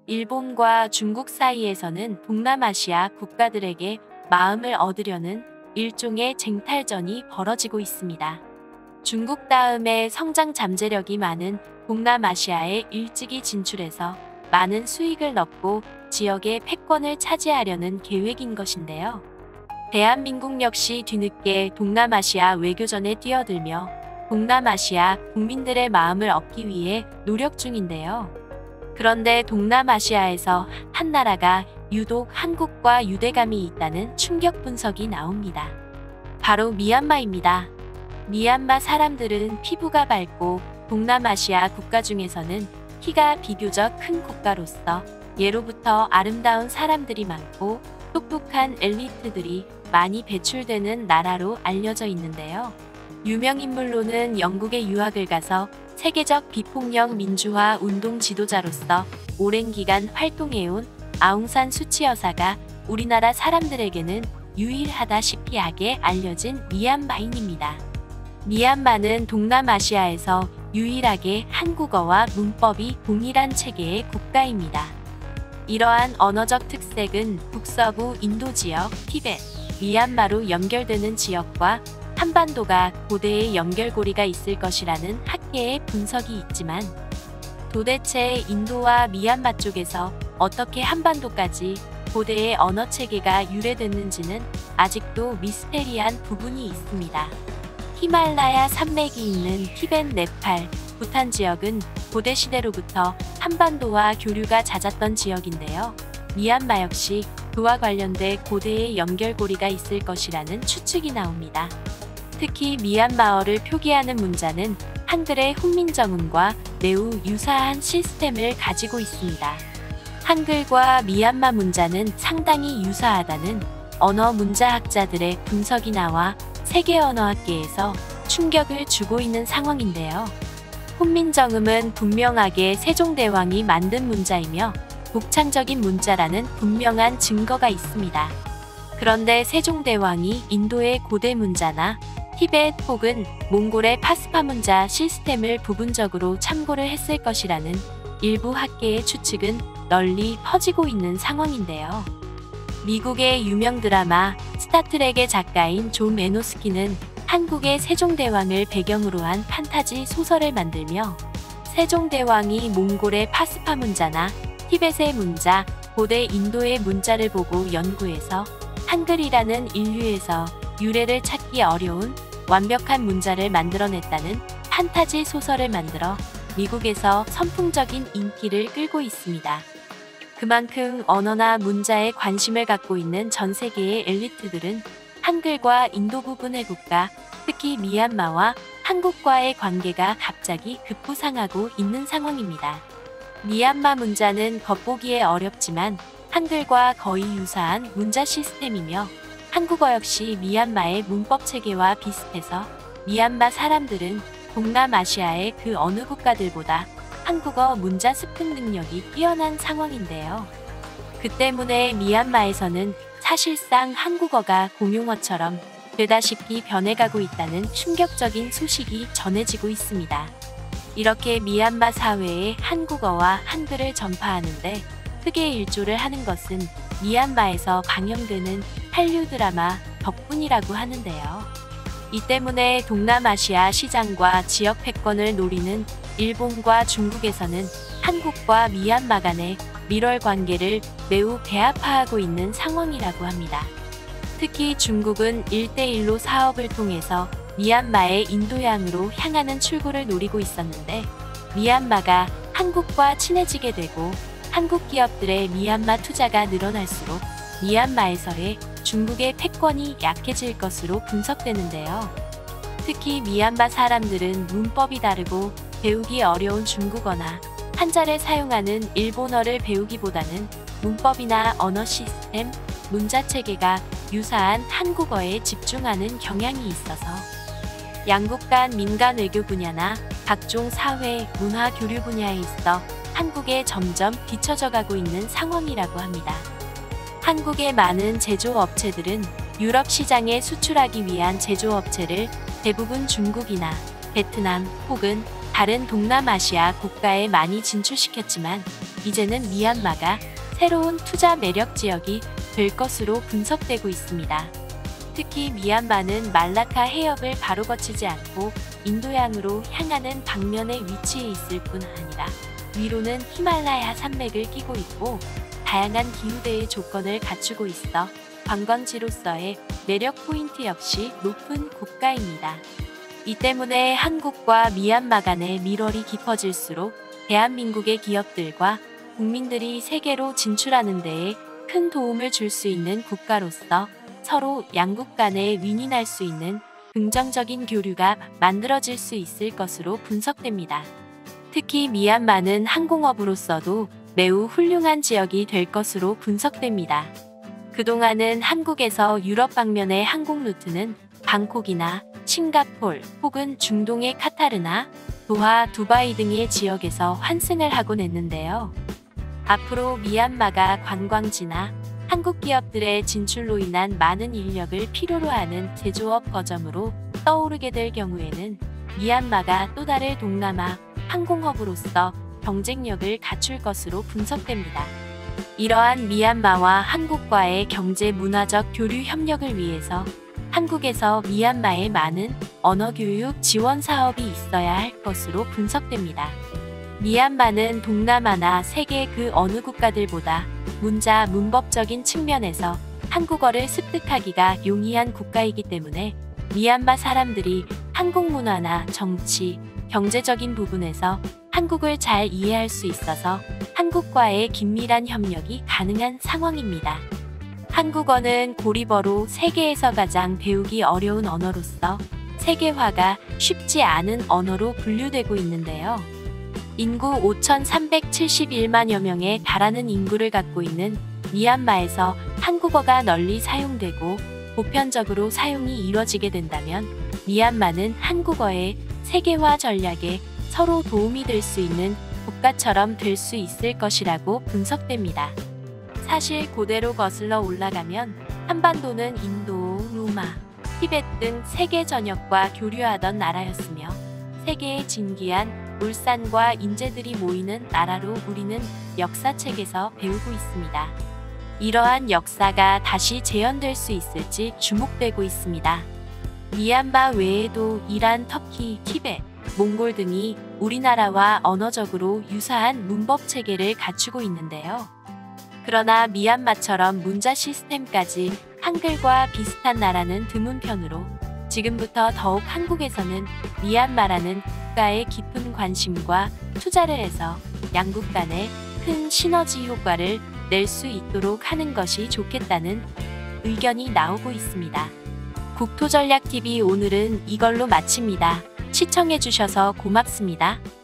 일본과 중국 사이에서는 동남아시아 국가들에게 마음을 얻으려는 일종의 쟁탈전이 벌어지고 있습니다. 중국 다음에 성장 잠재력이 많은 동남아시아에 일찍이 진출해서 많은 수익을 넣고 지역의 패권을 차지하려는 계획인 것인데요. 대한민국 역시 뒤늦게 동남아시아 외교전에 뛰어들며 동남아시아 국민들의 마음을 얻기 위해 노력 중인데요. 그런데 동남아시아에서 한 나라가 유독 한국과 유대감이 있다는 충격 분석이 나옵니다. 바로 미얀마입니다. 미얀마 사람들은 피부가 밝고 동남아시아 국가 중에서는 키가 비교적 큰 국가로서 예로부터 아름다운 사람들이 많고 똑똑한 엘리트들이 많이 배출되는 나라로 알려져 있는데요. 유명 인물로는 영국에 유학을 가서 세계적 비폭력 민주화 운동 지도자로서 오랜 기간 활동해온 아웅산 수치 여사가 우리나라 사람들에게는 유일하다시피 하게 알려진 미얀마인입니다. 미얀마는 동남아시아에서 유일하게 한국어와 문법이 동일한 체계의 국가입니다. 이러한 언어적 특색은 북서부 인도 지역, 티벳, 미얀마로 연결되는 지역과 한반도가 고대의 연결고리가 있을 것이라는 학계의 분석이 있지만 도대체 인도와 미얀마 쪽에서 어떻게 한반도까지 고대의 언어 체계가 유래됐는지는 아직도 미스테리한 부분이 있습니다. 히말라야 산맥이 있는 티벳, 네팔, 부탄 지역은 고대 시대로부터 한반도와 교류가 잦았던 지역인데요. 미얀마 역시 그와 관련된 고대의 연결고리가 있을 것이라는 추측이 나옵니다. 특히 미얀마어를 표기하는 문자는 한글의 훈민정음과 매우 유사한 시스템을 가지고 있습니다. 한글과 미얀마 문자는 상당히 유사하다는 언어 문자학자들의 분석이 나와 세계언어학계에서 충격을 주고 있는 상황인데요. 훈민정음은 분명하게 세종대왕이 만든 문자이며 독창적인 문자라는 분명한 증거가 있습니다. 그런데 세종대왕이 인도의 고대 문자나 티벳 혹은 몽골의 파스파 문자 시스템을 부분적으로 참고를 했을 것이라는 일부 학계의 추측은 널리 퍼지고 있는 상황인데요. 미국의 유명 드라마 스타트rek의 작가인 존 메노스키는 한국의 세종대왕을 배경으로 한 판타지 소설을 만들며 세종대왕이 몽골의 파스파 문자나 티벳의 문자, 고대 인도의 문자를 보고 연구해서 한글이라는 인류에서 유래를 찾기 어려운 완벽한 문자를 만들어냈다는 판타지 소설을 만들어 미국에서 선풍적인 인기를 끌고 있습니다. 그만큼 언어나 문자에 관심을 갖고 있는 전 세계의 엘리트들은 한글과 인도 부분의 국가, 특히 미얀마와 한국과의 관계가 갑자기 급부상하고 있는 상황입니다. 미얀마 문자는 겉보기에 어렵지만 한글과 거의 유사한 문자 시스템이며 한국어 역시 미얀마의 문법 체계와 비슷해서 미얀마 사람들은 동남아시아의 그 어느 국가들보다 한국어 문자 습득 능력이 뛰어난 상황인데요. 그 때문에 미얀마에서는 사실상 한국어가 공용어처럼 되다시피 변해가고 있다는 충격적인 소식이 전해지고 있습니다. 이렇게 미얀마 사회에 한국어와 한글을 전파하는데 크게 일조를 하는 것은 미얀마에서 방영되는 한류 드라마 덕분이라고 하는데요. 이 때문에 동남아시아 시장과 지역 패권을 노리는 일본과 중국에서는 한국과 미얀마 간의 밀월 관계를 매우 배아파하고 있는 상황이라고 합니다. 특히 중국은 1대1로 사업을 통해서 미얀마의 인도양으로 향하는 출구를 노리고 있었는데 미얀마가 한국과 친해지게 되고 한국 기업들의 미얀마 투자가 늘어날수록 미얀마에서의 중국의 패권이 약해질 것으로 분석되는데요. 특히 미얀마 사람들은 문법이 다르고 배우기 어려운 중국어나 한자를 사용하는 일본어를 배우기보다는 문법이나 언어 시스템, 문자 체계가 유사한 한국어에 집중하는 경향이 있어서 양국 간 민간 외교 분야나 각종 사회, 문화 교류 분야에 있어 한국에 점점 뒤처져 가고 있는 상황이라고 합니다. 한국의 많은 제조업체들은 유럽 시장에 수출하기 위한 제조업체를 대부분 중국이나 베트남 혹은 다른 동남아시아 국가에 많이 진출시켰지만 이제는 미얀마가 새로운 투자 매력 지역이 될 것으로 분석되고 있습니다. 특히 미얀마는 말라카 해협을 바로 거치지 않고 인도양으로 향하는 방면에 위치해 있을 뿐 아니라 위로는 히말라야 산맥을 끼고 있고 다양한 기후대의 조건을 갖추고 있어 관광지로서의 매력 포인트 역시 높은 국가입니다. 이 때문에 한국과 미얀마 간의 밀월이 깊어질수록 대한민국의 기업들과 국민들이 세계로 진출하는 데에 큰 도움을 줄 수 있는 국가로서 서로 양국 간에 윈윈할 수 있는 긍정적인 교류가 만들어질 수 있을 것으로 분석됩니다. 특히 미얀마는 항공업으로서도 매우 훌륭한 지역이 될 것으로 분석됩니다. 그동안은 한국에서 유럽 방면의 항공 루트는 방콕이나 싱가폴 혹은 중동의 카타르나 도하, 두바이 등의 지역에서 환승을 하곤 했는데요. 앞으로 미얀마가 관광지나 한국 기업들의 진출로 인한 많은 인력을 필요로 하는 제조업 거점으로 떠오르게 될 경우에는 미얀마가 또 다른 동남아 항공허브로서 경쟁력을 갖출 것으로 분석됩니다. 이러한 미얀마와 한국과의 경제 문화적 교류 협력을 위해서 한국에서 미얀마에 많은 언어교육 지원 사업이 있어야 할 것으로 분석됩니다. 미얀마는 동남아나 세계 그 어느 국가들보다 문자 문법적인 측면에서 한국어를 습득하기가 용이한 국가이기 때문에 미얀마 사람들이 한국 문화나 정치, 경제적인 부분에서 한국을 잘 이해할 수 있어서 한국과의 긴밀한 협력이 가능한 상황입니다. 한국어는 고리버로 세계에서 가장 배우기 어려운 언어로서 세계화가 쉽지 않은 언어로 분류되고 있는데요. 인구 5,371만여 명에 달하는 인구를 갖고 있는 미얀마에서 한국어가 널리 사용되고 보편적으로 사용이 이뤄지게 된다면 미얀마는 한국어의 세계화 전략에 서로 도움이 될 수 있는 국가처럼 될 수 있을 것이라고 분석됩니다. 사실 고대로 거슬러 올라가면 한반도는 인도, 루마, 티베트 등 세계 전역과 교류하던 나라였으며 세계의 진귀한 울산과 인재들이 모이는 나라로 우리는 역사책에서 배우고 있습니다. 이러한 역사가 다시 재현될 수 있을지 주목되고 있습니다. 미얀마 외에도 이란, 터키, 티베트, 몽골 등이 우리나라와 언어적으로 유사한 문법 체계를 갖추고 있는데요. 그러나 미얀마처럼 문자 시스템까지 한글과 비슷한 나라는 드문 편으로 지금부터 더욱 한국에서는 미얀마라는 국가에 깊은 관심과 투자를 해서 양국 간에 큰 시너지 효과를 낼 수 있도록 하는 것이 좋겠다는 의견이 나오고 있습니다. 국토전략TV 오늘은 이걸로 마칩니다. 시청해주셔서 고맙습니다.